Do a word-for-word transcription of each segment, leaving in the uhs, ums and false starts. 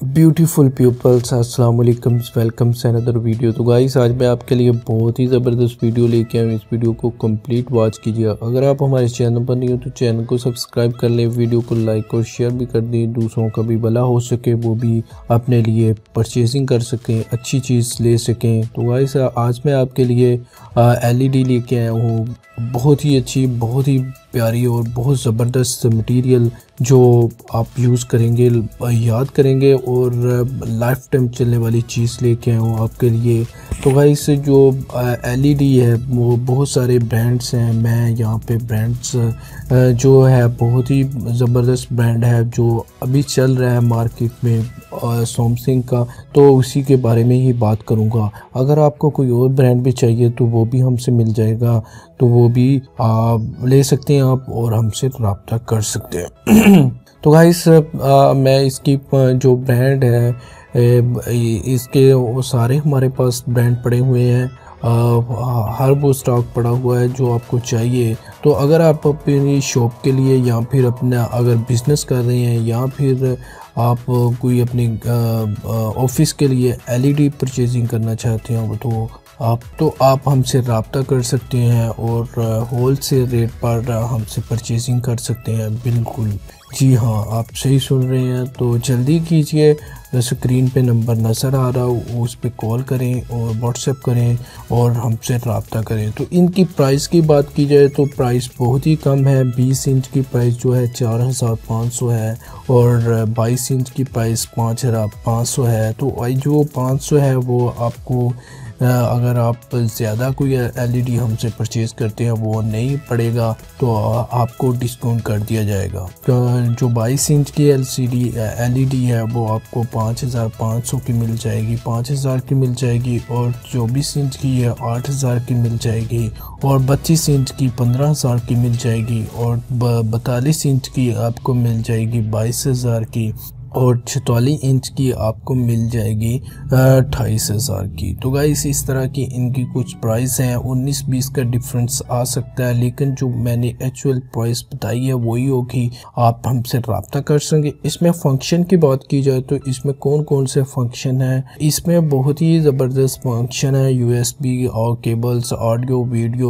Beautiful peoples, अस्सलाम वालेकुम, welcome से अनदर वीडियो। तो गाइस आज मैं आपके लिए बहुत ही ज़बरदस्त वीडियो लेके आया हूँ। इस वीडियो को कंप्लीट वॉच कीजिए। अगर आप हमारे चैनल पर नहीं हो तो चैनल को सब्सक्राइब कर लें, वीडियो को लाइक और शेयर भी कर दें, दूसरों का भी भला हो सके, वो भी अपने लिए परचेजिंग कर सकें, अच्छी चीज़ ले सकें। तो गाइस आज मैं आपके लिए एल ई डी लेके आया हूँ, बहुत ही अच्छी, बहुत ही प्यारी और बहुत ज़बरदस्त मटेरियल जो आप यूज़ करेंगे, याद करेंगे और लाइफ टाइम चलने वाली चीज़ लेके आया हूँ आपके लिए। तो गाइस जो एल ई डी है वो बहुत सारे ब्रांड्स हैं। मैं यहाँ पे ब्रांड्स जो है बहुत ही ज़बरदस्त ब्रांड है जो अभी चल रहा है मार्केट में सैमसंग का, तो उसी के बारे में ही बात करूँगा। अगर आपको कोई और ब्रांड भी चाहिए तो वो भी हमसे मिल जाएगा, तो वो भी आ, ले सकते हैं आप और हमसे रब्ता कर सकते हैं। तो गाइस मैं इसकी जो ब्रांड है इसके वो सारे हमारे पास ब्रांड पड़े हुए हैं, आ, हर वो स्टॉक पड़ा हुआ है जो आपको चाहिए। तो अगर आप अपनी शॉप के लिए या फिर अपना अगर बिज़नेस कर रहे हैं या फिर आप कोई अपने ऑफिस के लिए एल ई डी परचेजिंग करना चाहते हो तो आप तो आप हमसे रब्ता कर सकते हैं और होल सेल रेट पर हमसे परचेजिंग कर सकते हैं। बिल्कुल जी हाँ, आप सही सुन रहे हैं। तो जल्दी कीजिए, स्क्रीन पे नंबर नज़र आ रहा हो उस पर कॉल करें और व्हाट्सएप करें और हमसे रब्ता करें। तो इनकी प्राइस की बात की जाए तो प्राइस बहुत ही कम है। बीस इंच की प्राइस जो है चार हज़ार पाँच सौ है और बाईस इंच की प्राइस पाँच हज़ार पाँच सौ है। तो जो पाँच सौ है वो आपको अगर आप ज़्यादा कोई एल ई डी हमसे परचेज़ करते हैं वो नहीं पड़ेगा, तो आपको डिस्काउंट कर दिया जाएगा। तो जो बाईस इंच की L C D L E D है वो आपको पाँच हज़ार पाँच सौ की मिल जाएगी, पाँच हज़ार की मिल जाएगी। और चौबीस इंच की है आठ हज़ार की मिल जाएगी और बत्तीस इंच की पंद्रह हज़ार की मिल जाएगी और बतालीस इंच की आपको मिल जाएगी बाईस हज़ार की और चौतालीस इंच की आपको मिल जाएगी अट्ठाईस हज़ार की। तो गाइस इस तरह की इनकी कुछ प्राइस हैं, उन्नीस बीस का डिफरेंस आ सकता है, लेकिन जो मैंने एक्चुअल प्राइस बताई है वही होगी, आप हमसे रब्ता कर सकेंगे। इसमें फंक्शन की बात की जाए तो इसमें कौन कौन से फंक्शन हैं, इसमें बहुत ही ज़बरदस्त फंक्शन है। यू एस बी और cables, audio video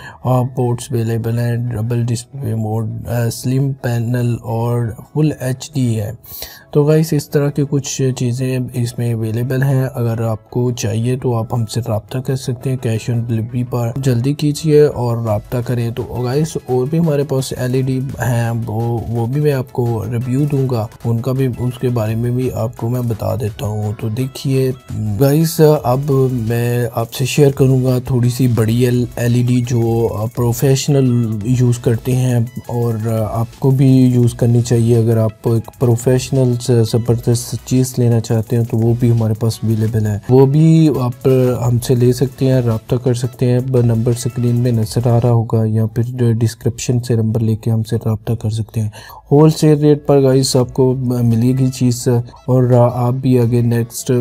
ports available हैं, double display mode, slim panel और फुल एच डी है। तो गाइस इस तरह की कुछ चीज़ें इसमें अवेलेबल हैं। अगर आपको चाहिए तो आप हमसे रब्ता कर सकते हैं कैश ऑन डिलीवरी पर। जल्दी कीजिए और रब्ता करें। तो गाइस और भी हमारे पास एल ई डी हैं, वो वो भी मैं आपको रिव्यू दूंगा, उनका भी उसके बारे में भी आपको मैं बता देता हूँ। तो देखिए गाइस अब मैं आपसे शेयर करूँगा थोड़ी सी बड़ी एल ई डी जो प्रोफेशनल यूज़ करते हैं और आपको भी यूज़ करनी चाहिए। अगर आप एक प्रोफेशनल ज़बरदस्त चीज़ लेना चाहते हैं तो वो भी हमारे पास अवेलेबल है, वो भी आप हमसे ले सकते हैं, रब्ता कर सकते हैं। नंबर स्क्रीन में नज़र आ रहा होगा या फिर डिस्क्रिप्शन से नंबर लेके हमसे रब्ता कर सकते हैं। होल सेल रेट पर गाइस आपको मिलेगी चीज़ और आप भी आगे नेक्स्ट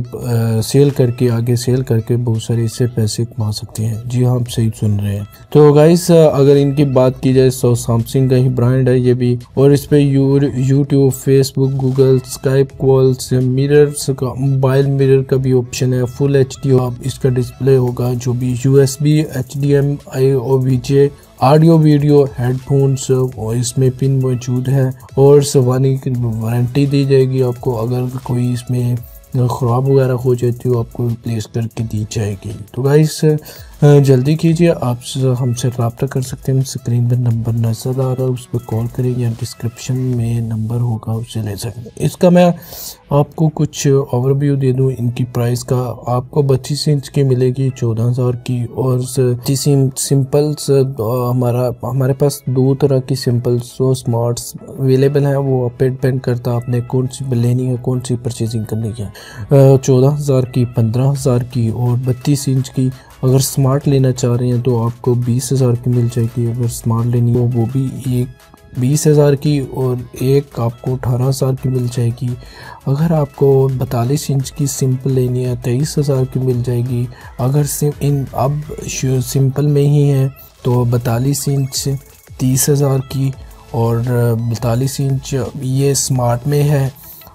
सेल करके आगे सेल करके बहुत सारे इससे पैसे कमा सकते हैं। जी हाँ, आप सही सुन रहे हैं। तो गाइस अगर इनकी बात की जाए तो सैमसंग का ही ब्रांड है ये भी, और इस पर YouTube, Facebook, Google, Skype calls, mirrors का, मोबाइल मिरर का भी ऑप्शन है, फुल एच डी इसका डिस्प्ले होगा, जो भी U S B, H D M I और V J, audio video, headphones और इसमें पिन मौजूद है और सवानी की वारंटी दी जाएगी आपको। अगर कोई इसमें ख़राब वगैरह हो जाती हो आपको रिप्लेस करके दी जाएगी। तो गाइस जल्दी कीजिए, आप हमसे रब्ता कर सकते हैं। स्क्रीन पर नंबर नज़र आ रहा है उस पर कॉल करें या डिस्क्रिप्शन में नंबर होगा उससे ले सकते हैं। इसका मैं आपको कुछ ओवरव्यू दे दूं इनकी प्राइस का। आपको बत्तीस इंच की मिलेगी चौदह हज़ार की और सिंपल्स हमारा हमारे पास दो तरह की सिंपल्स और स्मार्ट्स अवेलेबल हैं, वो आप पे डिपेंड करता है आपने कौन सी लेनी है, कौन सी परचेजिंग करनी है। चौदह हज़ार की, पंद्रह हज़ार की और बत्तीस इंच की। अगर स्मार्ट लेना चाह रहे हैं तो आपको बीस हज़ार की मिल जाएगी। अगर स्मार्ट लेनी हो वो भी एक बीस हज़ार की और एक आपको अठारह हज़ार की मिल जाएगी। अगर आपको बतालीस इंच की सिंपल लेनी है तेईस हज़ार की मिल जाएगी। अगर सिम इन अब सिंपल में ही है तो बतालीस इंच तीस हज़ार की और बतालीस इंच ये स्मार्ट में है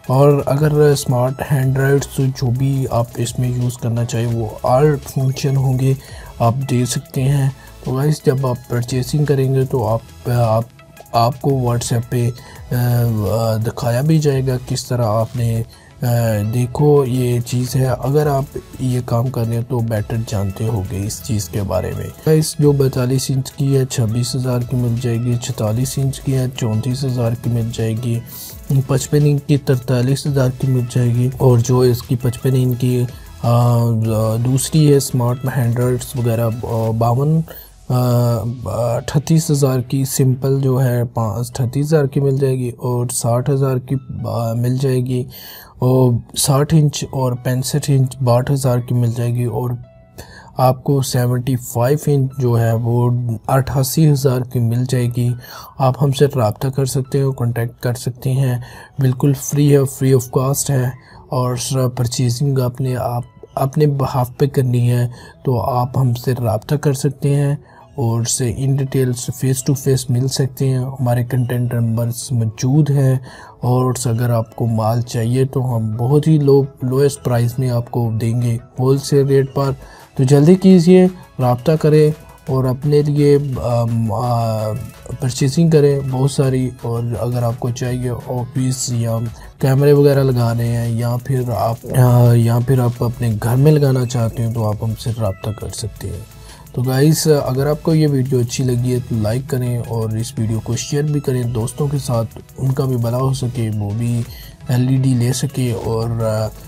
और अगर स्मार्ट एंड्रॉयड्स जो भी आप इसमें यूज़ करना चाहिए वो ऑल फंक्शन होंगे, आप दे सकते हैं। तो गाइस जब आप परचेसिंग करेंगे तो आप आप आपको व्हाट्सएप पे दिखाया भी जाएगा किस तरह आपने देखो ये चीज़ है। अगर आप ये काम कर रहे हैं तो बेटर जानते होंगे इस चीज़ के बारे में। गाइस जो बैतालीस इंच की है छब्बीस हज़ार की मिल जाएगी, छतालीस इंच की है चौंतीस हज़ार की मिल जाएगी, पचपन इंच की तरतालीस हज़ार की मिल जाएगी, और जो इसकी पचपन इंच की आ, दूसरी है स्मार्ट एंड्रॉयड्स वगैरह बावन अठतीस हज़ार की सिंपल जो है पाँच अठतीस हज़ार की मिल जाएगी, और साठ हज़ार की आ, मिल जाएगी, और साठ इंच और पैंसठ इंच बासठ हज़ार की मिल जाएगी, और आपको पचहत्तर इंच जो है वो अट्ठासी हज़ार की मिल जाएगी। आप हमसे रब्ता कर सकते हो, कांटेक्ट कर सकते हैं, बिल्कुल फ्री है, फ्री ऑफ कॉस्ट है। और परचेजिंग आपने आप अपने बहाफ पे करनी है तो आप हमसे रब्ता कर सकते हैं और से इन डिटेल्स फेस टू फेस मिल सकते हैं। हमारे कंटेंट नंबर्स मौजूद हैं, और अगर आपको माल चाहिए तो हम बहुत ही लो लोएस्ट प्राइस में आपको देंगे होल सेल रेट पर। तो जल्दी कीजिए, रब्ता करें और अपने लिए परचेसिंग करें बहुत सारी। और अगर आपको चाहिए ऑफिस या कैमरे वगैरह लगाने हैं, या फिर आप या फिर आप अपने घर में लगाना चाहते हैं तो आप हमसे रब्ता कर सकते हैं। तो गाइस अगर आपको ये वीडियो अच्छी लगी है तो लाइक करें, और इस वीडियो को शेयर भी करें दोस्तों के साथ, उनका भी भला हो सके, वो भी एलईडी ले सके। और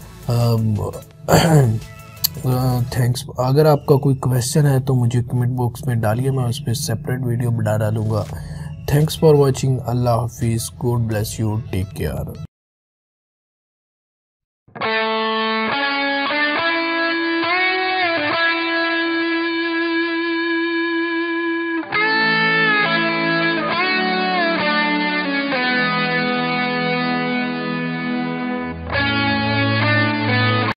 थैंक्स। अगर आपका कोई क्वेश्चन है तो मुझे कमेंट बॉक्स में डालिए, मैं उस पर सेपरेट वीडियो बना डालूँगा। Thanks for watching. अल्लाह हाफिज़, God bless you, take care.